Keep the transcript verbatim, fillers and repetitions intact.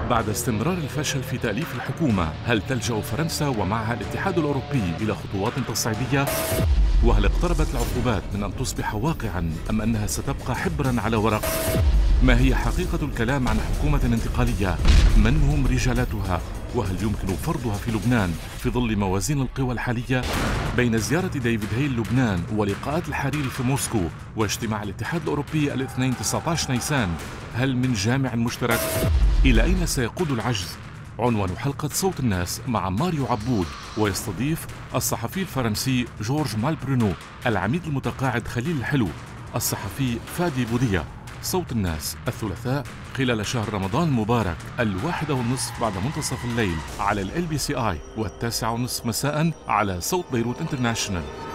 بعد استمرار الفشل في تأليف الحكومة، هل تلجأ فرنسا ومعها الاتحاد الأوروبي إلى خطوات تصعيدية؟ وهل اقتربت العقوبات من أن تصبح واقعاً أم أنها ستبقى حبراً على ورق؟ ما هي حقيقة الكلام عن حكومة انتقالية؟ من هم رجالاتها؟ وهل يمكن فرضها في لبنان في ظل موازين القوى الحالية؟ بين زيارة ديفيد هيل لبنان ولقاءات الحريري في موسكو واجتماع الاتحاد الأوروبي الاثنين تسعة عشر نيسان، هل من جامع مشترك؟ إلى أين سيقود العجز؟ عنوان حلقة صوت الناس مع ماريو عبود، ويستضيف الصحفي الفرنسي جورج مالبرونو، العميد المتقاعد خليل الحلو، الصحفي فادي بودية. صوت الناس الثلاثاء خلال شهر رمضان المبارك، الواحدة والنصف بعد منتصف الليل على ال إل بي سي آي، والتاسعة والنصف مساء على صوت بيروت انترناشونال.